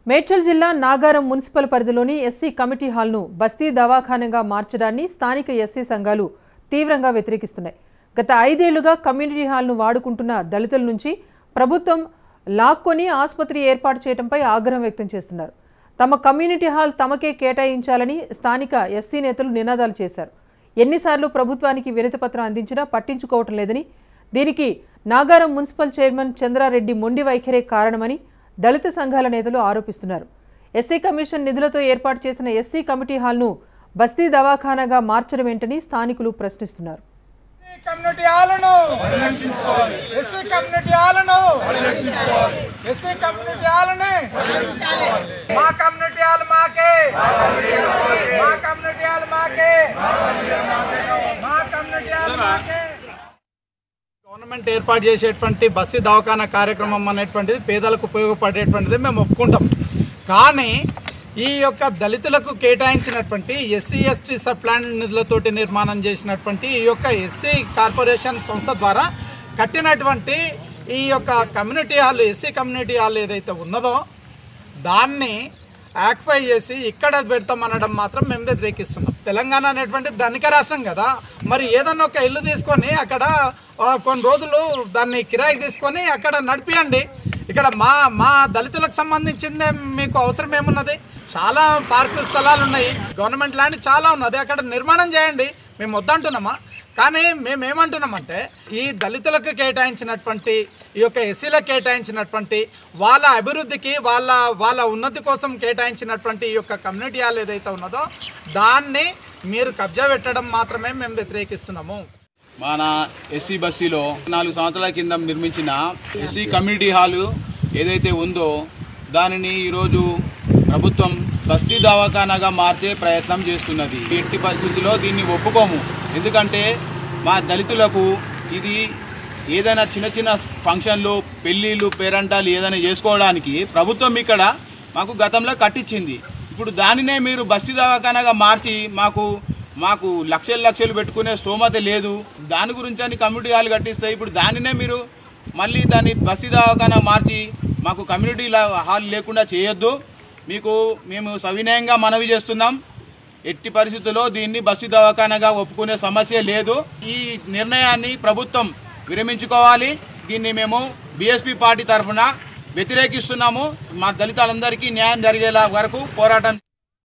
మేడ్చల్ జిల్లా నాగారం మున్సిపల్ పరిధిలోని SC committee హాల్ను బస్తీ దవాఖానగా మార్చడాన్ని స్థానిక ఎస్సీ సంఘాలు తీవ్రంగా వ్యతిరేకిస్తున్నాయి. గత 5 ఏళ్లుగా కమ్యూనిటీ హాల్ను వాడుకుంటున్న దళితుల నుంచి ప్రభుత్వం లాక్కొని ఆసుపత్రి ఏర్పాటు చేయడంపై ఆగ్రహం వ్యక్తం చేస్తున్నారు. తమ కమ్యూనిటీ హాల్ తమకే కేటాయించాలని స్థానిక ఎస్సీ నేతలు నినాదాలు చేశారు. ఎన్నిసార్లు ప్రభుత్వానికి వినతిపత్రం అందించినా పట్టించుకోవటం లేదని, దీనికి నాగారం మున్సిపల్ చైర్మన్ చంద్రారెడ్డి మొండి వైఖరే కారణమని దళిత సంఘాల నేతలు ఆరోపిస్తున్నారు. ఎస్సీ కమిషన్ నిధులతో ఏర్పాటు చేసిన ఎస్సీ కమిటీ హాల్ను బస్తీ దవాఖానాగా మార్చడమేంటని స్థానికులు ప్రశ్నిస్తున్నారు. గవర్నమెంట్ ఏర్పాటు చేసేటువంటి బస్తీ దవాఖానా కార్యక్రమం అనేటువంటిది పేదలకు ఉపయోగపడేటువంటిది మేము ఒప్పుకుంటాం. కానీ ఈ యొక్క దళితులకు కేటాయించినటువంటి ఎస్సీ ఎస్టీ సబ్ ప్లాన్ నిధులతోటి నిర్మాణం చేసినటువంటి ఈ యొక్క ఎస్సీ కార్పొరేషన్ సంస్థ ద్వారా కట్టినటువంటి ఈ యొక్క community hall, SC community hall ఏదైతే ఉన్నదో దాన్ని యాక్టిఫై చేసి ఇక్కడ పెడతామనడం మాత్రం మేము వ్యతిరేకిస్తున్నాం. తెలంగాణ అనేటువంటి ధనిక రాష్ట్రం కదా, మరి ఏదన్నా ఒక ఇల్లు తీసుకొని అక్కడ కొన్ని రోజులు దాన్ని కిరాయికి తీసుకొని అక్కడ నడిపియండి. ఇక్కడ మా దళితులకు సంబంధించిందే మీకు అవసరం ఏమున్నది? చాలా పార్కు స్థలాలు ఉన్నాయి, గవర్నమెంట్ ల్యాండ్ చాలా ఉన్నది, అక్కడ నిర్మాణం చేయండి. మేము వద్దంటున్నామా? కానీ మేమేమంటున్నామంటే ఈ దళితులకు కేటాయించినటువంటి ఈ యొక్క ఎస్సీలకు కేటాయించినటువంటి వాళ్ళ అభివృద్ధికి వాళ్ళ ఉన్నతి కోసం కేటాయించినటువంటి ఈ యొక్క కమ్యూనిటీ హాల్ ఏదైతే ఉన్నదో దాన్ని మీరు కబ్జా పెట్టడం మాత్రమే మేము వ్యతిరేకిస్తున్నాము. మన ఎస్సీ బస్తీలో 4 సంవత్సరాల కింద నిర్మించిన ఎస్సీ కమ్యూనిటీ హాలు ఏదైతే ఉందో దానిని ఈరోజు ప్రభుత్వం బస్తీ దవాఖానాగా మార్చే ప్రయత్నం చేస్తున్నది. ఎట్టి పరిస్థితుల్లో దీన్ని ఒప్పుకోము. ఎందుకంటే మా దళితులకు ఇది ఏదైనా చిన్న చిన్న ఫంక్షన్లు, పెళ్ళిళ్ళు, పేరంటాలు ఏదైనా చేసుకోవడానికి ప్రభుత్వం ఇక్కడ మాకు గతంలో కట్టించింది. ఇప్పుడు దానినే మీరు బస్తీ దవాఖానాగా మార్చి మాకు లక్షలు పెట్టుకునే స్తోమత లేదు. దాని గురించి అని కమ్యూనిటీ హాల్ కట్టిస్తాయి. ఇప్పుడు దానినే మీరు మళ్ళీ దాన్ని బస్తీ దవాఖానా మార్చి మాకు కమ్యూనిటీ హాల్ లేకుండా చేయొద్దు. మేము సవినయంగా మనవి చేస్తున్నాం. ఎట్టి పరిస్థితుల్లో దీన్ని బస్తీ దవాఖానాగా ఒప్పుకునే సమస్య లేదు. ఈ నిర్ణయాన్ని ప్రభుత్వం విరమించుకోవాలి. దీన్ని మేము బీఎస్పీ పార్టీ తరఫున వ్యతిరేకిస్తున్నాము. మా దళితులందరికీ న్యాయం జరిగేలా వరకు పోరాటం